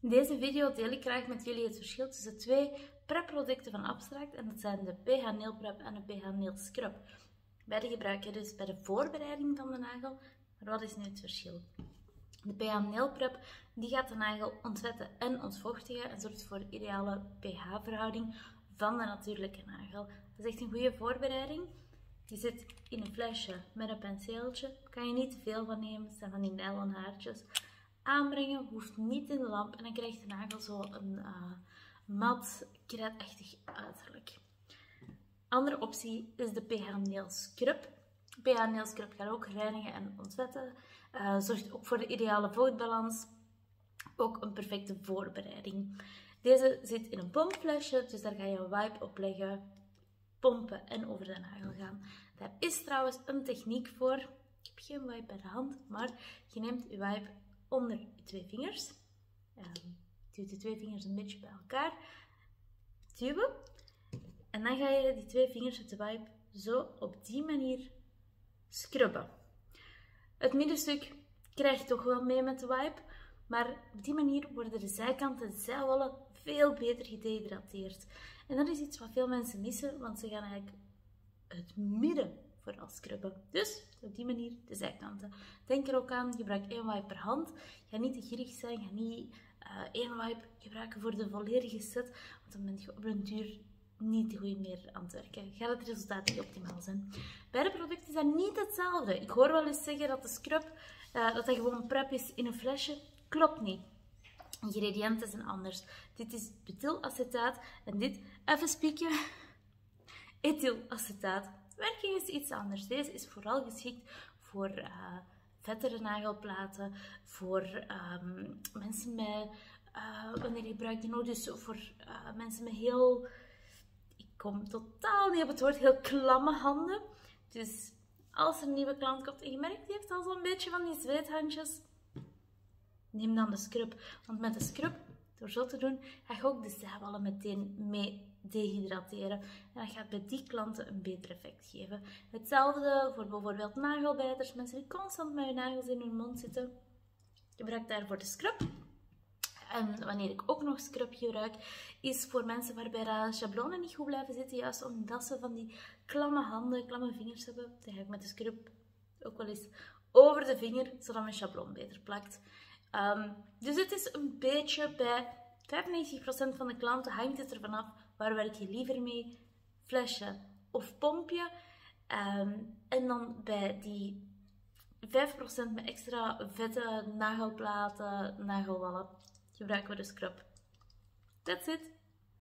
In deze video deel ik graag met jullie het verschil tussen twee prepproducten van Abstract en dat zijn de PH Nail Prep en de PH Nail Scrub. Beide gebruik je dus bij de voorbereiding van de nagel, maar wat is nu het verschil? De PH Nail Prep die gaat de nagel ontvetten en ontvochtigen en zorgt voor de ideale pH-verhouding van de natuurlijke nagel. Dat is echt een goede voorbereiding. Die zit in een flesje met een penseeltje. Daar kan je niet te veel van nemen, het zijn van die nylon haartjes. Aanbrengen hoeft niet in de lamp en dan krijgt de nagel zo een mat, krijtachtig uiterlijk. Andere optie is de PH Nail Scrub. PH Nail Scrub gaat ook reinigen en ontvetten. Zorgt ook voor de ideale vochtbalans. Ook een perfecte voorbereiding. Deze zit in een pompflesje, dus daar ga je een wipe op leggen, pompen en over de nagel gaan. Daar is trouwens een techniek voor. Ik heb geen wipe bij de hand, maar je neemt je wipe onder je twee vingers. Duwt de twee vingers een beetje bij elkaar. Duwen. En dan ga je die twee vingers met de wipe zo op die manier scrubben. Het middenstuk krijg je toch wel mee met de wipe. Maar op die manier worden de zijkanten, de zijwallen, veel beter gedehydrateerd. En dat is iets wat veel mensen missen, want ze gaan eigenlijk het midden vooral scrubben. Dus op die manier de zijkanten. Denk er ook aan, gebruik 1 wipe per hand. Ga niet te gierig zijn, ga niet 1 wipe gebruiken voor de volledige set, want dan ben je op een duur niet te goed meer aan het werken. Gaat het resultaat niet optimaal zijn. Beide producten zijn niet hetzelfde. Ik hoor wel eens zeggen dat de scrub dat gewoon prep is in een flesje. Klopt niet. Ingrediënten zijn anders. Dit is butylacetaat en dit, even spieken, ethylacetaat. Werking is iets anders. Deze is vooral geschikt voor vettere nagelplaten, voor mensen met, wanneer je gebruikt die nog, dus voor mensen met heel, ik kom totaal niet op het woord, heel klamme handen. Dus als er een nieuwe klant komt en je merkt, die heeft al zo'n beetje van die zweethandjes, neem dan de scrub. Want met de scrub, door zo te doen, ga je ook de zijwallen meteen mee dehydrateren. En dat gaat bij die klanten een beter effect geven. Hetzelfde voor bijvoorbeeld nagelbijters. Mensen die constant met hun nagels in hun mond zitten. Gebruik daarvoor de scrub. En wanneer ik ook nog scrub gebruik, is voor mensen waarbij de schablonen niet goed blijven zitten. Juist omdat ze van die klamme handen, klamme vingers hebben. Dan ga ik met de scrub ook wel eens over de vinger, zodat mijn schabloon beter plakt. Dus het is een beetje bij 95% van de klanten hangt het ervan af waar werk je liever mee, flesje of pompje. En dan bij die 5% met extra vette nagelplaten, nagelwallen gebruiken we de scrub. That's it!